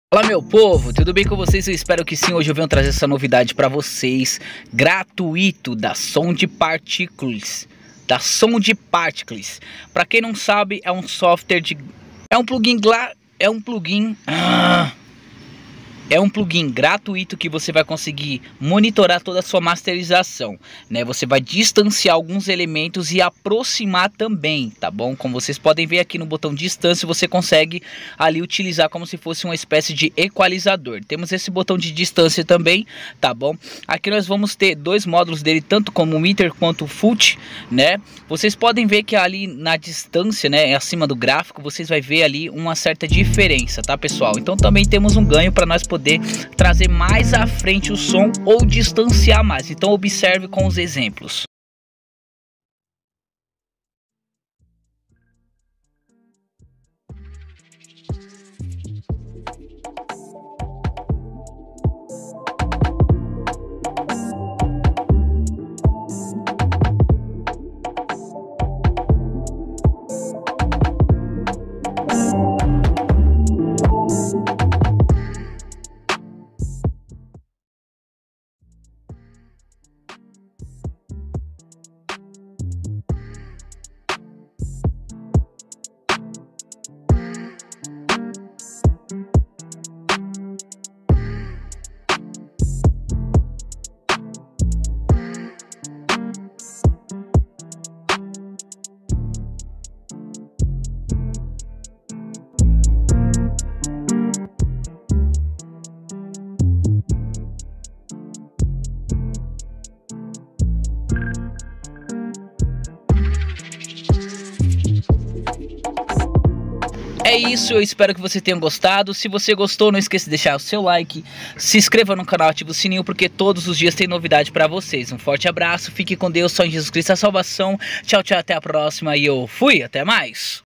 Fala, meu povo, tudo bem com vocês? Eu espero que sim. Hoje eu venho trazer essa novidade para vocês, gratuito, da Sound Particles. Para quem não sabe, é um software de é um plugin gratuito que você vai conseguir monitorar toda a sua masterização, né? Você vai distanciar alguns elementos e aproximar também, tá bom? Como vocês podem ver aqui no botão distância, você consegue ali utilizar como se fosse uma espécie de equalizador. Temos esse botão de distância também, tá bom? Aqui nós vamos ter dois módulos dele, tanto como o meter quanto o foot, né? Vocês podem ver que ali na distância, né, acima do gráfico, vocês vai ver ali uma certa diferença, tá, pessoal? Então também temos um ganho para nós poder trazer mais à frente o som ou distanciar mais. Então observe com os exemplos. É isso, eu espero que você tenha gostado. Se você gostou, não esqueça de deixar o seu like, se inscreva no canal, ative o sininho, porque todos os dias tem novidade pra vocês. Um forte abraço, fique com Deus, só em Jesus Cristo a salvação. Tchau, tchau, até a próxima e eu fui, até mais.